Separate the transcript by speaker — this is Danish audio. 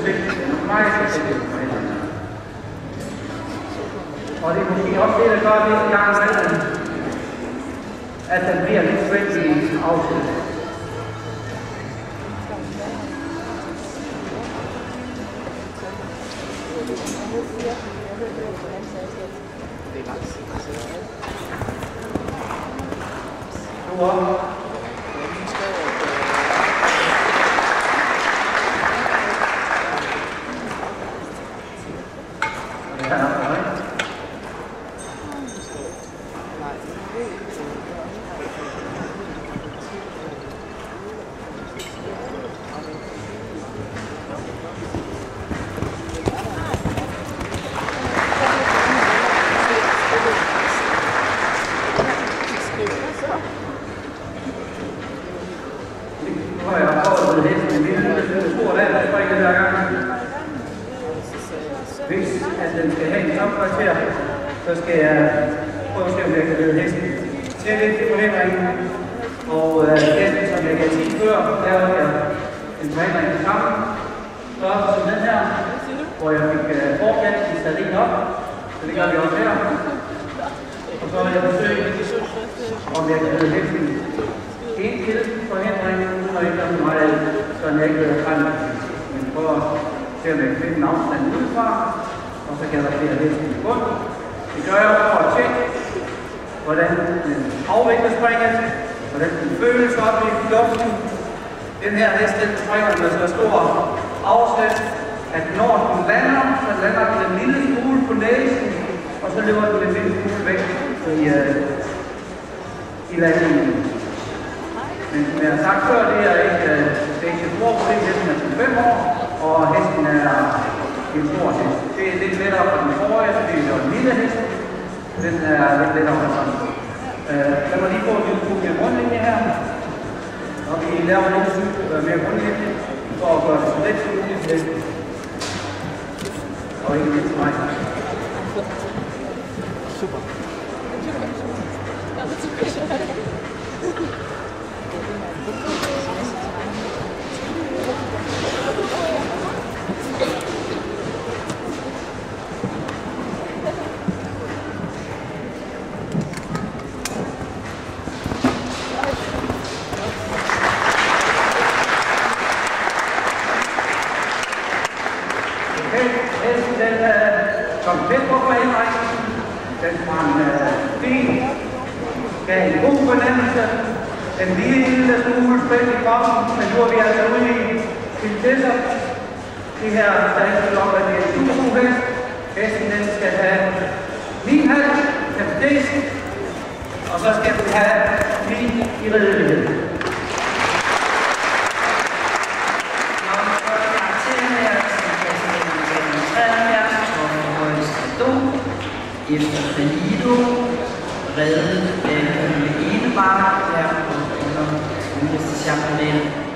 Speaker 1: musik. Den er meget forskellig for hinanden. Og det er måske også det, der gør det en gang imellem, at den bliver lidt friendly afsnit. Hvis den skal have en topkarakter, så skal jeg prøve at se, om jeg kan lede hesten til lidt på forhindringen. Og hesten, som jeg gav 10 før, lavede jeg en forhindring sammen. Størrelse som den her, hvor jeg fik forkanten sat ind op. Så det gør vi også her. Og så vil jeg forsøge, om jeg kan lede hesten en til forhindringen, og ikke så meget, så jeg ikke løber frem. Men prøv at se, om jeg kan finde en afstand udefra. Og så kan der flere hesten i bund. Det gør jeg for at tjekke, hvordan den afvikler springet, hvordan den føles op i luften. Den her hest, den springer med så stor afsæt, at når den lander, så lander den en lille smule på næsen, og så løber den en lille smule væk i landingen. Men som jeg har sagt før, det er ikke stor problem, hesten er 5 år, og hesten er en stor hest. Det er lidt lettere for den forrige, så det er en lille hest. Den er lidt lettere for sådan. Lad mig lige få en grundlinje her. Og vi laver lidt mere grundlinje, for at gøre det så let som muligt. Og ikke lidt til mig. Super. Den kom tæt på forhindringen. Den sprang fint. Gav en god fornemmelse. Den lille smule spændt i kroppen, men nu er vi altså ude i Piltesser. Det her, der er ikke om, at det er en super god hest. Hesten den skal have 9,5 kapacitet, og så skal den have 9 i ridelighed.
Speaker 2: Efter Felido, reddet af Enebar, der under Championat.